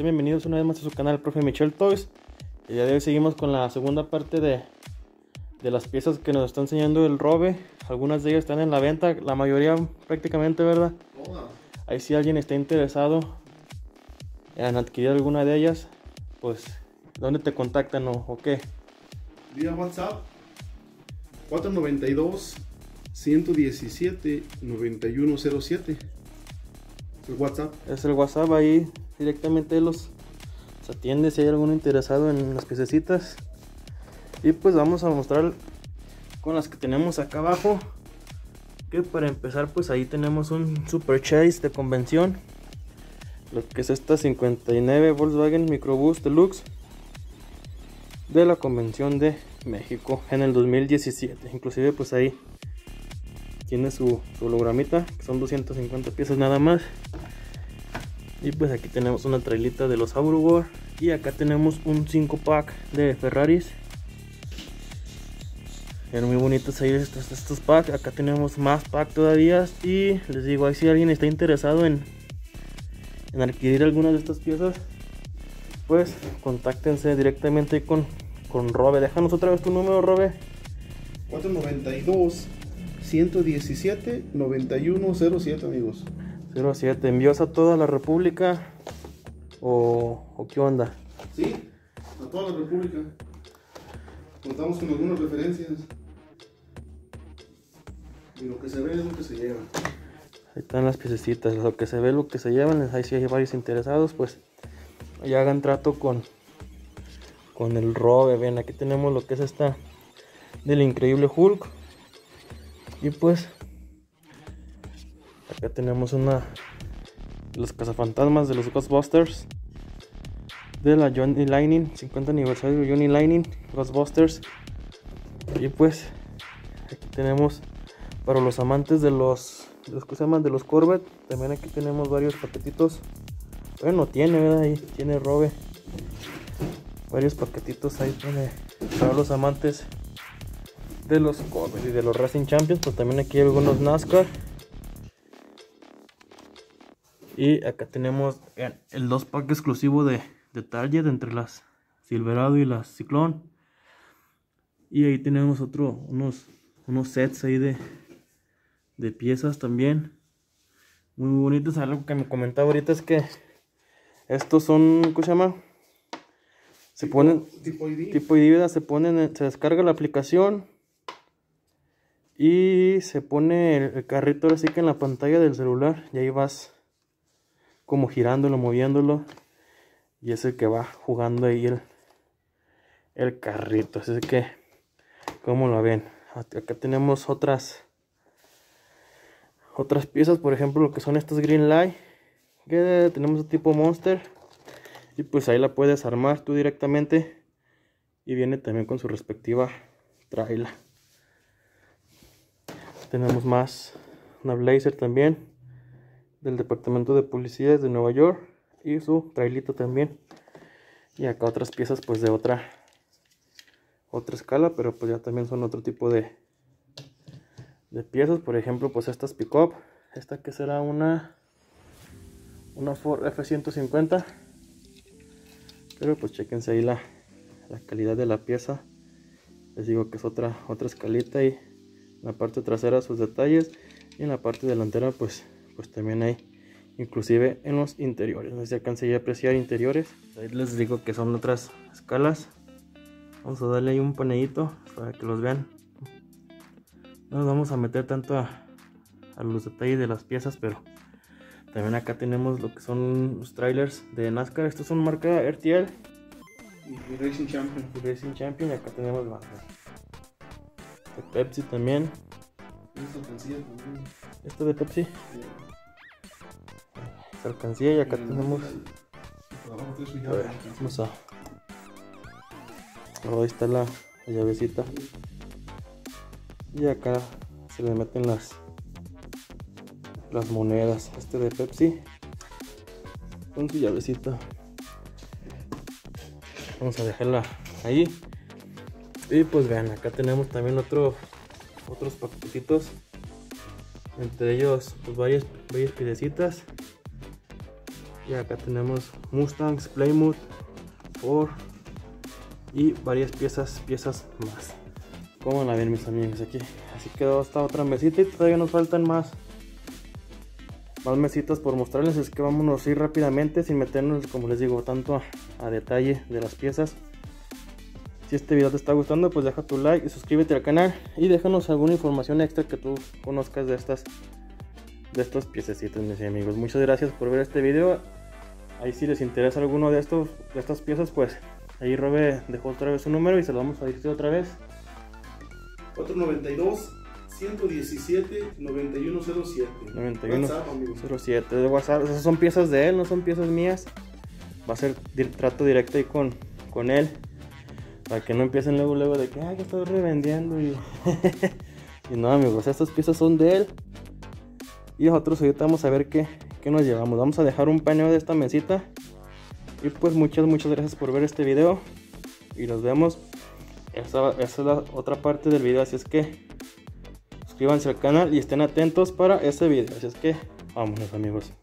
Sean bienvenidos una vez más a su canal, Profe Michel Toys. El día de hoy seguimos con la segunda parte de las piezas que nos está enseñando el Robe. Algunas de ellas están en la venta, la mayoría prácticamente, ¿verdad? Ahí si alguien está interesado en adquirir alguna de ellas, pues, ¿dónde te contactan o qué? Vía WhatsApp 492 117 9107. El WhatsApp. Es el WhatsApp, ahí directamente los atiende si hay alguno interesado en las piececitas. Y pues vamos a mostrar con las que tenemos acá abajo. Que para empezar, pues ahí tenemos un Super Chase de convención. Lo que es esta 59 Volkswagen Microbus Deluxe de la convención de México en el 2017. Inclusive pues ahí tiene su hologramita, que son 250 piezas nada más. Y pues aquí tenemos una trailita de los Aurugor. Y acá tenemos un 5 pack de Ferraris. Eran muy bonitos ahí estos packs. Acá tenemos más pack todavía. Y les digo, ahí si alguien está interesado en adquirir alguna de estas piezas, pues contáctense directamente con Robe. Déjanos otra vez tu número, Robe. 492 117 9107, amigos. 07. ¿Envíos a toda la república o qué onda? Sí, a toda la república. Contamos con algunas referencias. Y lo que se ve es lo que se lleva. Ahí están las piececitas, lo que se ve, lo que se llevan. Ahí si hay varios interesados, pues ya hagan trato con el Robe. Ven, aquí tenemos lo que es esta del increíble Hulk. Y pues acá tenemos una de los cazafantasmas de los Ghostbusters de la Johnny Lightning, 50 aniversario de Johnny Lightning Ghostbusters. Y pues aquí tenemos para los amantes de los que se llaman de los Corvette. También aquí tenemos varios paquetitos. Bueno, ¿verdad? Ahí tiene Robe varios paquetitos ahí para los amantes de los Corvette y de los Racing Champions. Pues también aquí hay algunos NASCAR. Y acá tenemos el 2 pack exclusivo de Target entre las Silverado y las Cyclone. Y ahí tenemos unos sets ahí de piezas también muy bonitos. Algo que me comentaba ahorita es que estos son, ¿cómo se llama? Se ponen tipo ID, se descarga la aplicación y se pone el carrito ahora sí que en la pantalla del celular, y ahí vas como girándolo, moviéndolo, y es el que va jugando ahí el carrito. Así que, como lo ven, acá tenemos otras piezas, por ejemplo lo que son estas Green Light, que tenemos tipo Monster, y pues ahí la puedes armar tú directamente, y viene también con su respectiva trailer. Tenemos más, una Blazer también del departamento de policías de Nueva York y su trailito también. Y acá otras piezas pues de otra escala, pero pues ya también son otro tipo de piezas. Por ejemplo, pues estas pick-up, esta que será una Ford F-150, pero pues chequense ahí la calidad de la pieza. Les digo que es otra escalita, y en la parte trasera sus detalles, y en la parte delantera pues también hay, inclusive en los interiores. No sé si alcancé a apreciar interiores. Ahí les digo que son otras escalas. Vamos a darle ahí un panellito para que los vean. No nos vamos a meter tanto a los detalles de las piezas, pero también acá tenemos lo que son los trailers de NASCAR. Estos son marca RTL y Racing Champion. Y acá tenemos la de Pepsi también. Esta de Pepsi. Esta alcancía, y acá tenemos. Vamos a. Ahí está la llavecita. Y acá se le meten las monedas. Este de Pepsi con su llavecita. Vamos a dejarla ahí. Y pues vean, acá tenemos también otros paquetitos. Entre ellos pues varias piececitas. Y acá tenemos Mustangs, Plymouth, Ford y varias piezas más. Como la ven mis amigos aquí. Así quedó esta otra mesita y todavía nos faltan más mesitas por mostrarles. Es que vámonos a ir rápidamente sin meternos, como les digo, tanto a detalle de las piezas. Si este video te está gustando, pues deja tu like y suscríbete al canal y déjanos alguna información extra que tú conozcas de estas piececitas, mis amigos. Muchas gracias por ver este video. Ahí si les interesa alguno de estas piezas, pues ahí Robe dejó otra vez su número y se lo vamos a decir otra vez. 492-117-9107. 9107 de WhatsApp. Esas son piezas de él, no son piezas mías. Va a ser trato directo ahí con él. Para que no empiecen luego de que ya estoy revendiendo y no, amigos, estas piezas son de él. Y nosotros ahorita vamos a ver qué nos llevamos. Vamos a dejar un paneo de esta mesita. Y pues muchas gracias por ver este video. Y nos vemos. Esa es la otra parte del video. Así es que suscríbanse al canal y estén atentos para ese video. Así es que vámonos, amigos.